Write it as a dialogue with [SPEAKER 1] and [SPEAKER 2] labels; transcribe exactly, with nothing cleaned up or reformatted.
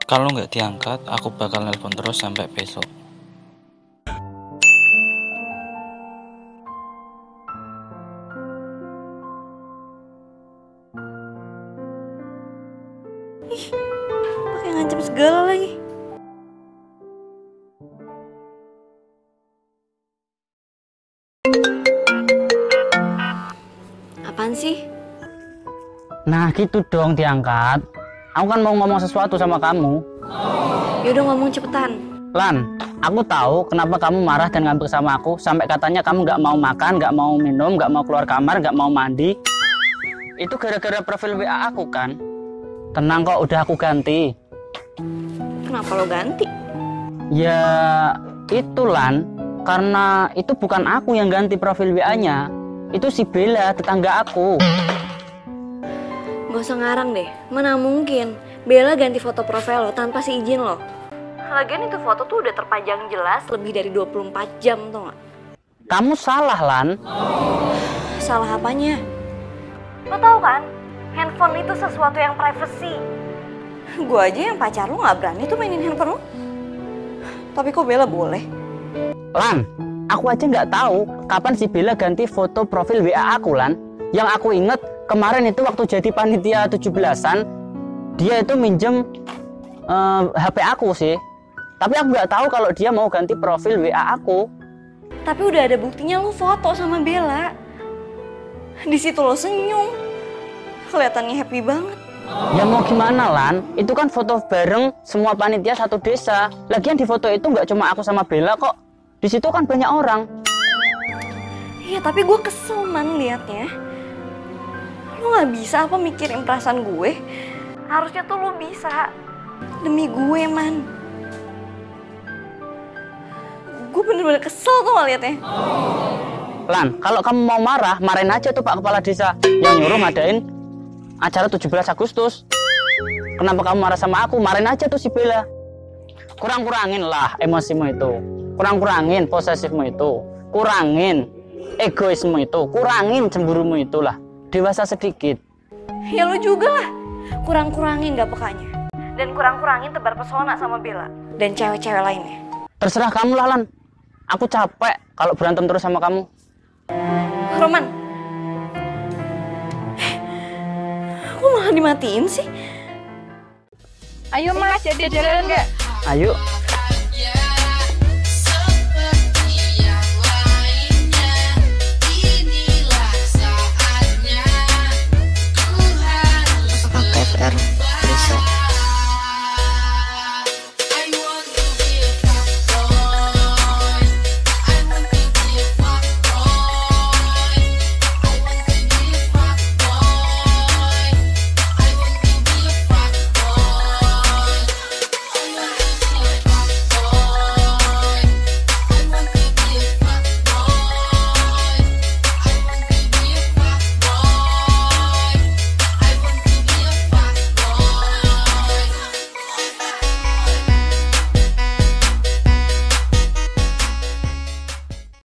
[SPEAKER 1] Kalau nggak diangkat, aku bakal nelpon terus sampai besok.
[SPEAKER 2] Ih, pakai ngancam segala lagi. Apaan sih?
[SPEAKER 3] Nah gitu dong diangkat. Aku kan mau ngomong sesuatu sama kamu.
[SPEAKER 2] Yaudah ngomong cepetan.
[SPEAKER 3] Lan, aku tahu kenapa kamu marah dan ngambek sama aku. Sampai katanya kamu gak mau makan, gak mau minum, gak mau keluar kamar, gak mau mandi. Itu gara-gara profil W A aku kan. Tenang kok, udah aku ganti.
[SPEAKER 2] Kenapa lo ganti?
[SPEAKER 3] Ya itu Lan, karena itu bukan aku yang ganti profil W A-nya. Itu si Bella, tetangga aku.
[SPEAKER 2] Gak usah ngarang deh, mana mungkin Bella ganti foto profil lo tanpa seizin lo. Lagian itu foto tuh udah terpajang jelas lebih dari dua puluh empat jam, tau gak?
[SPEAKER 3] Kamu salah Lan.
[SPEAKER 2] Salah apanya? Lo tau kan, handphone itu sesuatu yang privacy. Gue aja yang pacar lo gak berani tuh mainin handphone lo. Tapi kok Bella boleh?
[SPEAKER 3] Lan, aku aja nggak tahu kapan si Bella ganti foto profil W A aku Lan. Yang aku inget kemarin itu waktu jadi panitia tujuh belasan, dia itu minjem uh, H P aku sih. Tapi aku nggak tahu kalau dia mau ganti profil W A aku.
[SPEAKER 2] Tapi udah ada buktinya lo foto sama Bella. Di situ lo senyum, kelihatannya happy banget.
[SPEAKER 3] Ya mau gimana Lan? Itu kan foto bareng semua panitia satu desa. Lagian di foto itu nggak cuma aku sama Bella kok. Di situ kan banyak orang.
[SPEAKER 2] Iya tapi gue kesel man liatnya. Lo gak bisa apa mikirin perasaan gue? Harusnya tuh lo bisa. Demi gue man. Gue bener-bener kesel tuh gak liatnya.
[SPEAKER 3] Lan, kalau kamu mau marah, marahin aja tuh Pak Kepala Desa yang nyuruh ngadain acara tujuh belas Agustus. Kenapa kamu marah sama aku? Marahin aja tuh si Bella. Kurang-kurangin lah emosimu itu. Kurang-kurangin posesifmu itu. Kurangin egoismu itu. Kurangin cemburumu itulah. Dewasa sedikit.
[SPEAKER 2] Ya lo juga lah. Kurang-kurangin gak pekanya. Dan kurang-kurangin tebar pesona sama Bella. Dan cewek-cewek lainnya.
[SPEAKER 3] Terserah kamu lah Lan. Aku capek kalau berantem terus sama kamu.
[SPEAKER 2] Roman. Kok malah dimatiin sih?
[SPEAKER 4] Ayo mas, jadi jalan nggak?
[SPEAKER 3] Ayo.